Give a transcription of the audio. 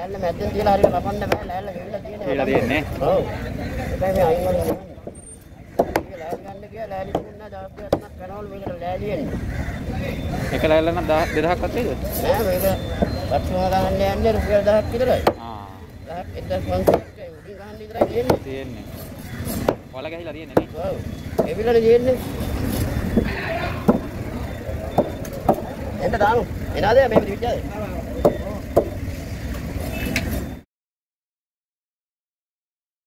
ලෑල්ල මැද්දෙන් තියලා හරියට ලපන්න බෑ. ලෑල්ල ගෙවිලා තියෙනවා. ගෙවිලා තියෙන්නේ. ඔව්. ඒකයි මේ අයින් වලින් යන්නේ. ලෑලි ගන්න ගියා ලෑලි දුන්නා 1000ක් කරනවලු මේකට ලෑලි එන්නේ. එක ලෑල්ල නම් 2000ක්වත් වේද? නෑ මේක වත්තුම ගන්න යන්නේ රුපියල් 1000ක් විතරයි. 1000 1500ක් උඩින් ගන්න විතරයි තියෙන්නේ. වල ගහලා තියෙන්නේ නේ. ඔව්. ගෙවිලානේ තියෙන්නේ. එන්න දාමු. එනවාද මේ විදිහට?